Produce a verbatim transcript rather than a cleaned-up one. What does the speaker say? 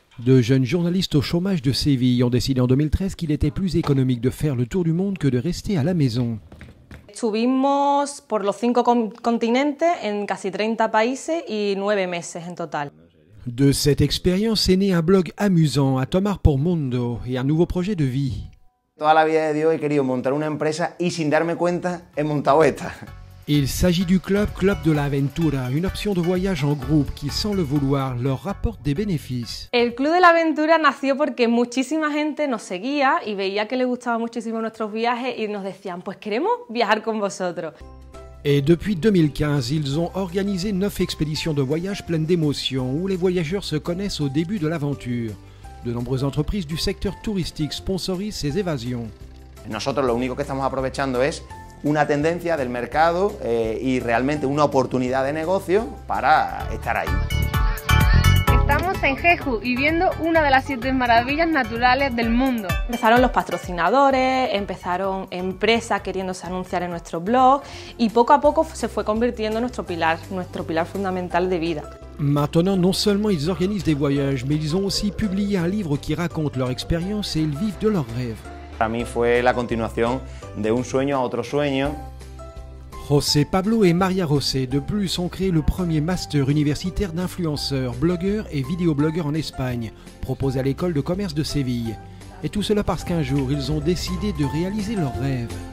De jeunes journalistes au chômage de Séville ont décidé en deux mille treize qu'il était plus économique de faire le tour du monde que de rester à la maison. Estuvimos por los cinco continentes en casi treinta países y nueve meses en total. De cette expérience est né un blog amusant à Tomar por Mundo et un nouveau projet de vie. Toda la vida de Dios he querido montar una empresa y sin darme cuenta he montado esta. Il s'agit du club Club de la Aventura, une option de voyage en groupe qui, sans le vouloir, leur rapporte des bénéfices. El Club de la Aventura nació porque muchísima gente nos seguía y veía que les gustaban muchísimo nuestros viajes y nos decían, pues queremos viajar con vosotros. Et depuis deux mille quinze, ils ont organisé neuf expéditions de voyage pleines d'émotions où les voyageurs se connaissent au début de l'aventure. De nombreuses entreprises du secteur touristique sponsorisent ces évasions. Nosotros lo único que estamos aprovechando es una tendencia del mercado eh, y realmente una oportunidad de negocio para estar ahí. Estamos en Jeju y viendo una de las siete maravillas naturales del mundo. Empezaron los patrocinadores, empezaron empresas queriéndose anunciar en nuestro blog y poco a poco se fue convirtiendo en nuestro pilar, nuestro pilar fundamental de vida. Maintenant, non seulement ils organisent des voyages, mais ils ont aussi publié un livre qui raconte leur expérience et ils vivent de leurs rêves. Para mí fue la continuación de un sueño a otro sueño. José Pablo et Maria José, de plus, ont créé le premier master universitaire d'influenceurs, blogueurs et vidéoblogueurs en Espagne, proposé à l'école de commerce de Séville. Et tout cela parce qu'un jour, ils ont décidé de réaliser leurs rêves.